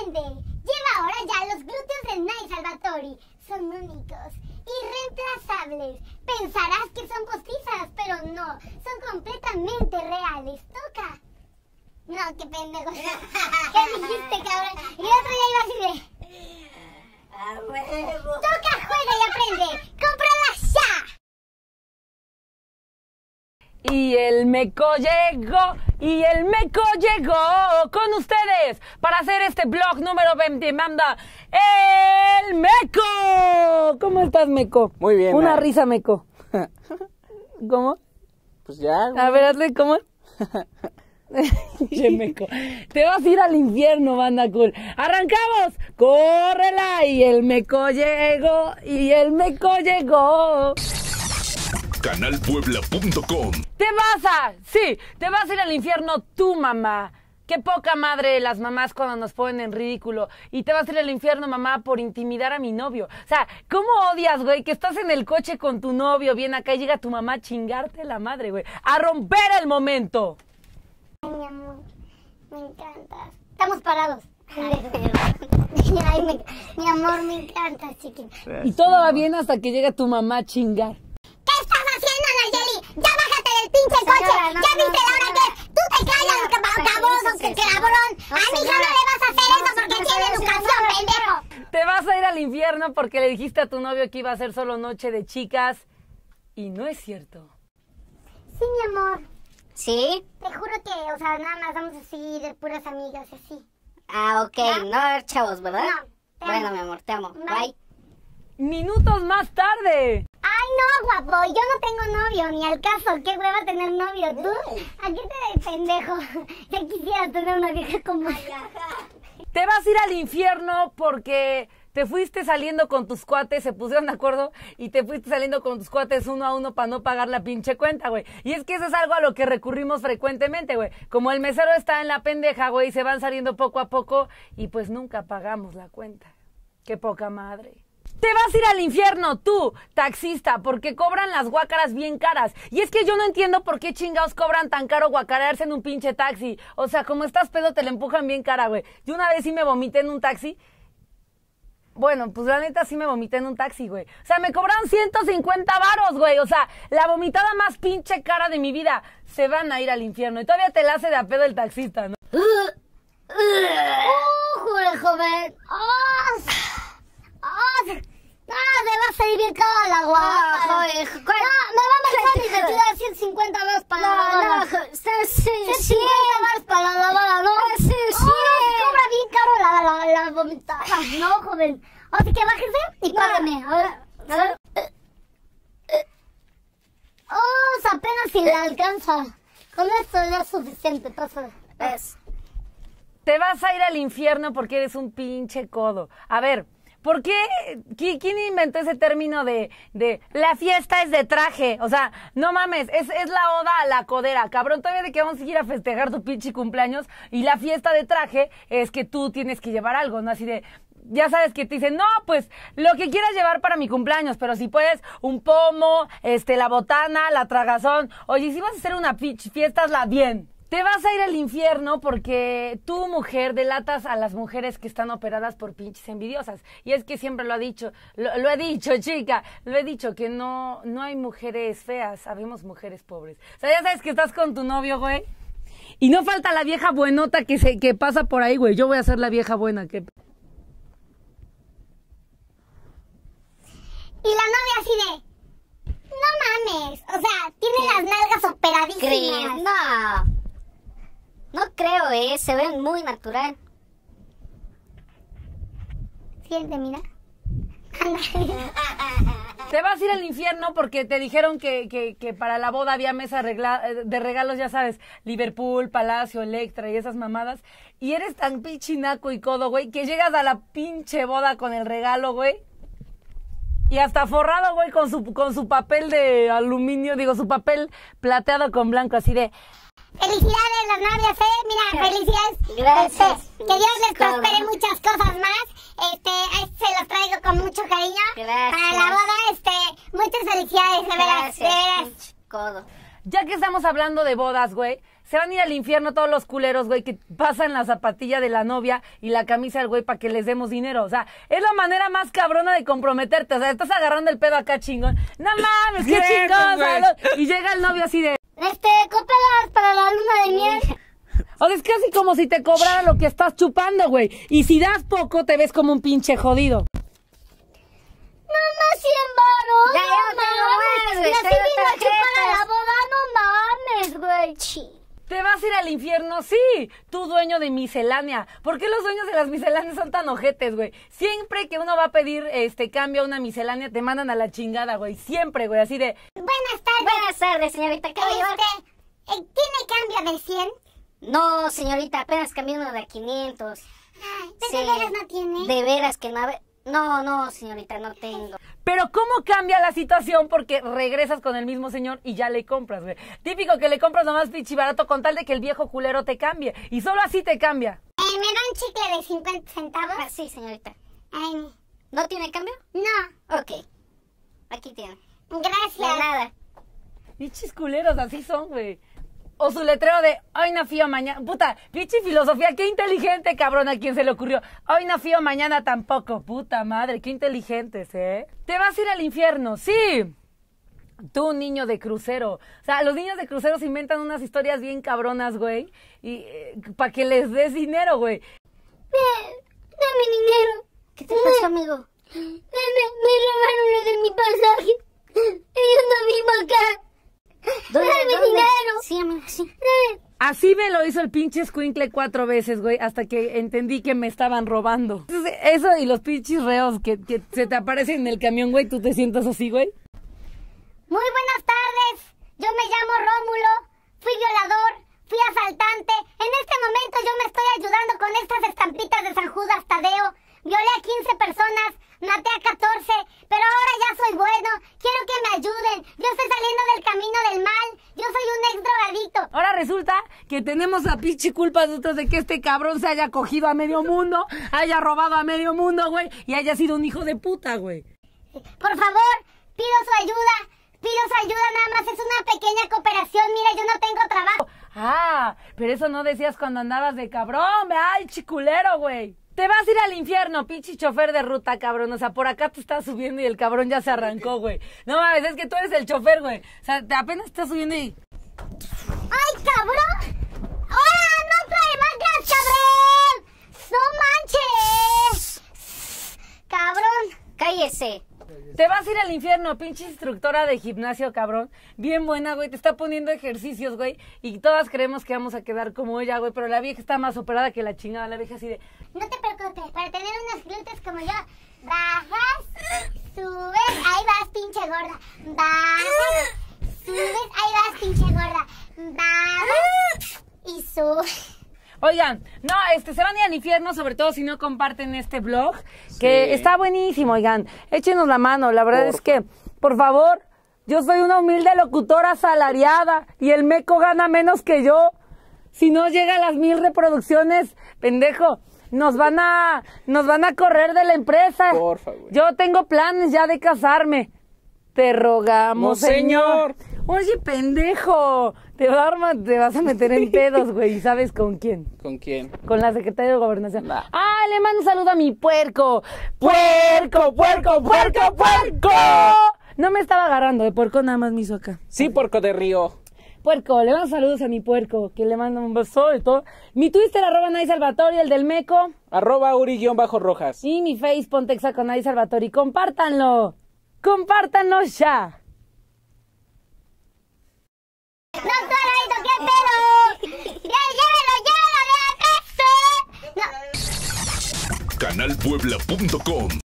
aprende. Lleva ahora ya los glúteos de Nai Salvatori. Son únicos, irreemplazables. Pensarás que son postizas, pero no. Son completamente reales. Toca. No, qué pendejo. ¿Qué dijiste, cabrón? Y el otro ya iba así de... ¡A huevo! Toca, juega y aprende. ¡Cómpralas ya! Y el meco llegó, con ustedes para hacer este blog número 20. Manda el meco. ¿Cómo estás, meco? Muy bien. Una risa, meco. ¿Cómo? Pues ya. A ver, hazle, ¿cómo? Che, meco. Te vas a ir al infierno, banda cool. ¡Arrancamos! ¡Córrela! Y el meco llegó, Canalpuebla.com. Te vas a ir al infierno tú, mamá. Qué poca madre las mamás cuando nos ponen en ridículo. Y te vas a ir al infierno, mamá, por intimidar a mi novio. O sea, ¿cómo odias, güey, que estás en el coche con tu novio, bien acá y llega tu mamá a chingarte la madre, güey? ¡A romper el momento! Ay, mi amor, me encantas. Estamos parados. Ay, mi amor, me encantas, chiquita. Y todo va bien hasta que llega tu mamá a chingar. ¿Qué estás haciendo, Nayeli? ¡Ya bájate del pinche coche! Señora, no, ¿Ya viste la hora no. que es? ¡Tú te callas, cabrón! A mi hija no le vas a hacer eso porque tiene educación, pendejo. Te vas a ir al infierno porque le dijiste a tu novio que iba a ser solo noche de chicas. Y no es cierto. Sí, mi amor. ¿Sí? Te juro que, o sea, nada más vamos así de puras amigas y así. Ah, ok. ¿No? No va a haber chavos, ¿verdad? No, te Bueno, amo. mi amor, te amo. Bye. Bye. Minutos más tarde. Ay, no, guapo, yo no tengo novio, ni al caso. Qué hueva tener novio. ¿Tú? ¿A qué te pendejo? Ya quisiera tener una vieja como ella. Te vas a ir al infierno porque te fuiste saliendo con tus cuates, se pusieron de acuerdo y te fuiste saliendo con tus cuates uno a uno para no pagar la pinche cuenta, güey. Y es que eso es algo a lo que recurrimos frecuentemente, güey. Como el mesero está en la pendeja, güey, se van saliendo poco a poco y pues nunca pagamos la cuenta. Qué poca madre. Te vas a ir al infierno, tú, taxista, porque cobran las guácaras bien caras. Y es que yo no entiendo por qué chingados cobran tan caro guacarearse en un pinche taxi. O sea, como estás pedo, te la empujan bien cara, güey. Yo una vez sí me vomité en un taxi. Bueno, pues la neta sí me vomité en un taxi, güey. O sea, me cobraron 150 varos, güey. O sea, la vomitada más pinche cara de mi vida. Se van a ir al infierno. Y todavía te la hace de a pedo el taxista, ¿no? ¡Jure, joven! ¡No, me va a salir bien cara la guapa! Joder, No, me va a marcar y te tira 150 baros para la lavada. No, sí. 150 baros para la lavada, ¿no? Sí. Se cobra bien caro la vomitada. No, joven. Así que bájese y págame. A ver. Apenas si le alcanza. Con esto ya es suficiente, pasa. Te vas a ir al infierno porque eres un pinche codo. A ver, ¿por qué? ¿Quién inventó ese término de la fiesta es de traje? O sea, no mames, es la oda a la codera. Cabrón, todavía de que vamos a ir a festejar tu pinche cumpleaños y la fiesta de traje es que tú tienes que llevar algo, ¿no? Así de... Ya sabes que te dicen, no, pues, lo que quieras llevar para mi cumpleaños, pero si puedes, un pomo, la botana, la tragazón. Oye, si vas a hacer una fiesta, hazla bien. Te vas a ir al infierno porque tú, mujer, delatas a las mujeres que están operadas por pinches envidiosas. Y es que siempre lo he dicho, chica, lo he dicho, que no hay mujeres feas, habemos mujeres pobres. O sea, ya sabes que estás con tu novio, güey, y no falta la vieja buenota que pasa por ahí, güey. Yo voy a ser la vieja buena que... Y la novia así de... No mames. O sea, tiene las nalgas operadísimas. No creo, se ven muy natural. Siente, mira. Te vas a ir al infierno porque te dijeron que para la boda había mesa de regalos, ya sabes, Liverpool, Palacio, Electra y esas mamadas. Y eres tan pichinaco y codo, güey, que llegas a la pinche boda con el regalo, güey. Y hasta forrado, güey, con su papel de aluminio, su papel plateado con blanco, así de... Felicidades las novias, mira, felicidades. Gracias. Que Dios les prospere muchas cosas más. Se los traigo con mucho cariño. Gracias. Para la boda, muchas felicidades, de veras, de veras. Codo. Ya que estamos hablando de bodas, güey, se van a ir al infierno todos los culeros, güey, que pasan la zapatilla de la novia y la camisa del güey para que les demos dinero. O sea, es la manera más cabrona de comprometerte. O sea, estás agarrando el pedo acá chingón. No mames, qué chingón. Y llega el novio así de... cómpralas para la luna de miel. O sea, es casi como si te cobrara lo que estás chupando, güey. Y si das poco, te ves como un pinche jodido. Más 100 varos. Ya, no mames, güey. Y así vino a chupar a la boda, no mames, güey. ¿Te vas a ir al infierno? Sí, tú dueño de miscelánea. ¿Por qué los dueños de las misceláneas son tan ojetes, güey? Siempre que uno va a pedir cambio a una miscelánea, te mandan a la chingada, güey. Siempre, güey, así de... Buenas tardes. Buenas tardes, señorita. ¿Qué va a llevar? ¿Tiene cambio de 100? No, señorita, apenas cambié uno de 500. Ay, ¿de veras no tiene? De veras que no... No, señorita, no tengo. Pero ¿cómo cambia la situación? Porque regresas con el mismo señor y ya le compras, güey. Típico que le compras nomás pinche barato con tal de que el viejo culero te cambie. Y solo así te cambia. ¿Me da un chicle de 50 centavos? Ah, sí, señorita. Ay, ¿No tiene cambio? no. Ok. Aquí tiene. Gracias. De nada. Pinches culeros, así son, güey. O su letrero de, hoy no fío mañana. Puta, pinche filosofía, qué inteligente, cabrón, a quien se le ocurrió. Hoy no fío mañana tampoco. Puta madre, qué inteligentes, ¿eh? Te vas a ir al infierno, sí. Tú, niño de crucero. O sea, los niños de crucero se inventan unas historias bien cabronas, güey. Y para que les des dinero, güey. Dame dinero. ¿Qué te pasó, amigo? Me robaron lo de mi pasaje. Y yo no vivo acá. ¿Dónde? dinero. Sí, amigo, sí. Así me lo hizo el pinche escuincle 4 veces, güey, hasta que entendí que me estaban robando. Eso y los pinches reos que se te aparecen en el camión, güey, tú te sientas así, güey. Muy buenas tardes. Yo me llamo Rómulo. Fui violador. Fui asaltante. En este momento yo me estoy ayudando con estas estampitas de San Judas Tadeo. Violé a 15 personas. Maté a 14. Pero ahora ya soy bueno. Quiero que me ayuden. Yo estoy saliendo del camino del mal. Yo soy un ex drogadicto. Ahora resulta que tenemos la pinche culpa nosotros de que este cabrón se haya cogido a medio mundo, haya robado a medio mundo, güey, y haya sido un hijo de puta, güey. Por favor, pido su ayuda. Pido su ayuda, nada más es una pequeña cooperación. Mira, yo no tengo trabajo. Ah, pero eso no decías cuando andabas de cabrón, ay, chiculero, güey. Te vas a ir al infierno, pinche chofer de ruta, cabrón. O sea, por acá te estás subiendo y el cabrón ya se arrancó, güey. No mames, es que tú eres el chofer, güey. O sea, te apenas estás subiendo y... ¡Ay, cabrón! ¡Hola! ¡No trae bancas, cabrón! ¡No manches! ¡Cabrón! Cállese. Te vas a ir al infierno, pinche instructora de gimnasio, cabrón. Bien buena, güey, te está poniendo ejercicios, güey. Y todas creemos que vamos a quedar como ella, güey. Pero la vieja está más operada que la chingada. La vieja así de... No te preocupes, para tener unos glúteos como yo, bajas, subes, ahí vas, pinche gorda. Bajas, subes, ahí vas, pinche gorda. Bajas y subes. Oigan, no, se van a ir al infierno, sobre todo si no comparten este blog, que está buenísimo, oigan. Échenos la mano, la verdad es que, por favor, yo soy una humilde locutora asalariada y el meco gana menos que yo. Si no llega a las 1000 reproducciones, pendejo, nos van a correr de la empresa. Porfa, güey. Yo tengo planes ya de casarme. Te rogamos, No, señor. Oye, pendejo, te vas a meter en pedos, güey. ¿Y sabes con quién? ¿Con quién? Con la secretaria de Gobernación. Nah. ¡Ah, le mando un saludo a mi puerco! ¡Puerco, puerco, puerco, puerco! No me estaba agarrando, de puerco nada más me hizo acá. Sí, porco de río. Puerco, le mando saludos a mi puerco, que le mando un beso y todo. Mi Twitter, @NaySalvatori, el del Meco. @Uri_Rojas. Y mi Face, Pontexa con Nay Salvatori. ¡Compártanlo! ¡Compártanlo ya! ¡Doctor Aito, qué pedo! ¡Llévalo de la casa! No. Canalpuebla.com